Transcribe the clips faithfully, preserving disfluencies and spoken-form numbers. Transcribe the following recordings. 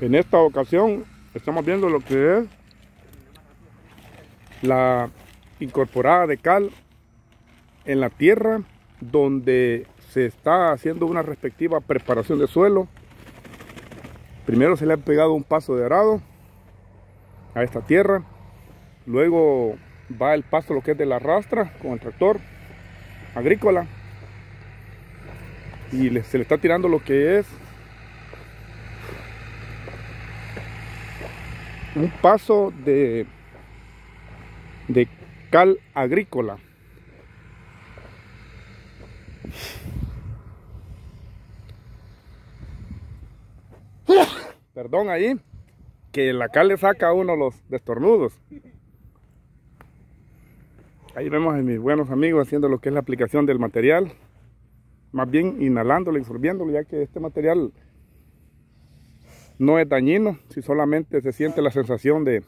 En esta ocasión estamos viendo lo que es la incorporada de cal en la tierra, donde se está haciendo una respectiva preparación de suelo. Primero se le ha pegado un paso de arado a esta tierra, luego va el paso lo que es de la rastra con el tractor agrícola y le, se le está tirando lo que es un paso de, de cal agrícola. Perdón ahí, que la cal le saca a uno los destornudos. Ahí vemos a mis buenos amigos haciendo lo que es la aplicación del material. Más bien inhalándolo, absorbiéndolo, ya que este material no es dañino, si solamente se siente la sensación de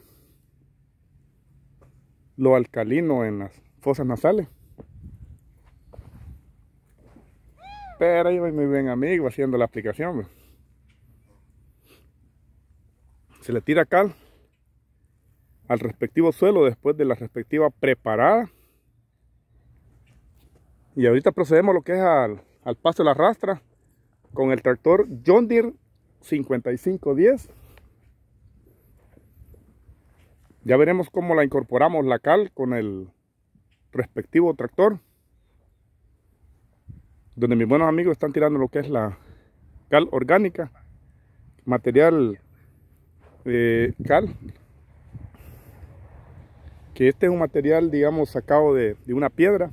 lo alcalino en las fosas nasales. Pero ahí va mi buen amigo haciendo la aplicación. Se le tira cal al respectivo suelo después de la respectiva preparada. Y ahorita procedemos a lo que es al, al paso de la rastra con el tractor John Deere cincuenta y cinco diez. Ya veremos cómo la incorporamos la cal con el respectivo tractor, donde mis buenos amigos están tirando lo que es la cal orgánica, material eh, cal, que este es un material, digamos, sacado de, de una piedra.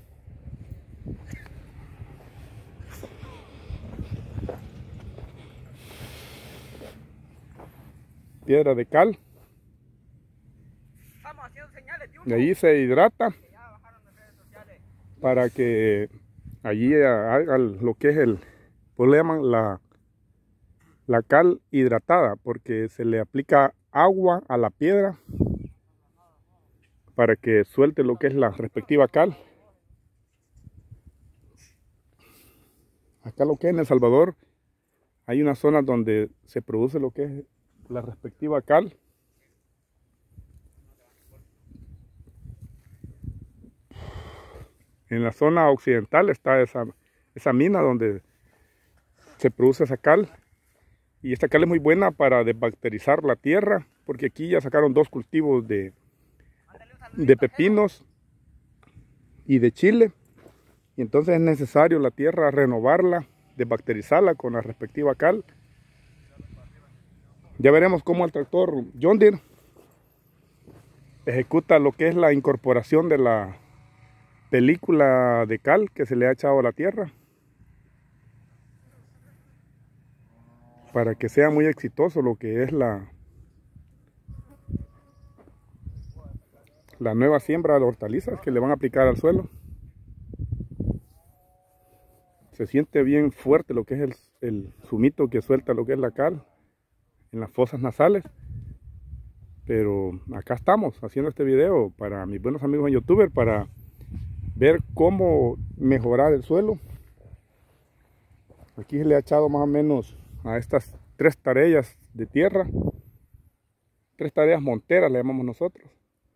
Piedra de cal. Y allí se hidrata para que allí haga lo que es el, pues le llaman la, la cal hidratada, porque se le aplica agua a la piedra para que suelte lo que es la respectiva cal. Acá lo que es en El Salvador hay una zona donde se produce lo que es la respectiva cal. En la zona occidental está esa, esa mina donde se produce esa cal. Y esta cal es muy buena para desbacterizar la tierra, porque aquí ya sacaron dos cultivos de, de pepinos y de chile. Y entonces es necesario la tierra renovarla, desbacterizarla con la respectiva cal. Ya veremos cómo el tractor John Deere ejecuta lo que es la incorporación de la película de cal que se le ha echado a la tierra, para que sea muy exitoso lo que es la, la nueva siembra de hortalizas que le van a aplicar al suelo. Se siente bien fuerte lo que es el, el zumito que suelta lo que es la cal en las fosas nasales. Pero acá estamos haciendo este video para mis buenos amigos en YouTube, para ver cómo mejorar el suelo. Aquí se le ha echado más o menos a estas tres tareas de tierra, tres tareas monteras le llamamos nosotros.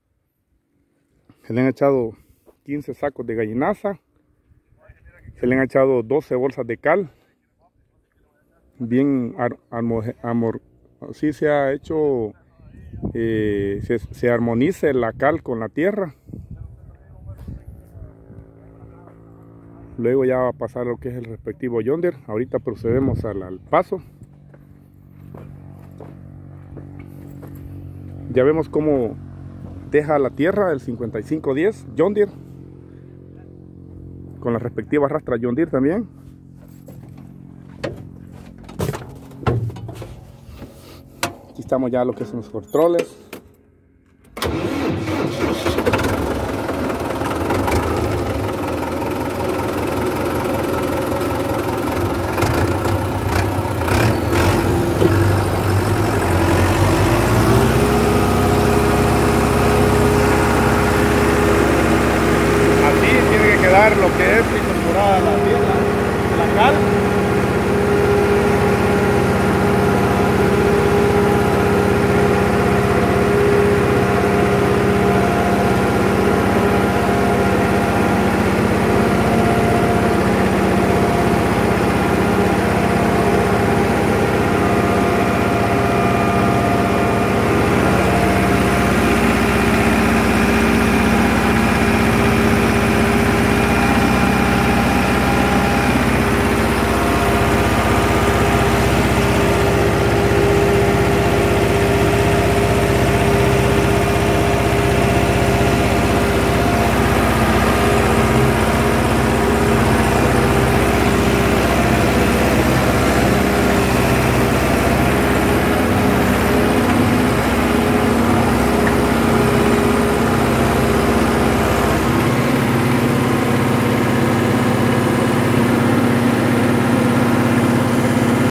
Se le han echado quince sacos de gallinaza, se le han echado doce bolsas de cal, bien amor, así se ha hecho, eh, se, se armonice la cal con la tierra. Luego ya va a pasar lo que es el respectivo John Deere. Ahorita procedemos al, al paso. Ya vemos cómo deja la tierra el cincuenta y cinco diez John Deere, con la respectiva rastra John Deere también. Aquí estamos ya lo que son los controles.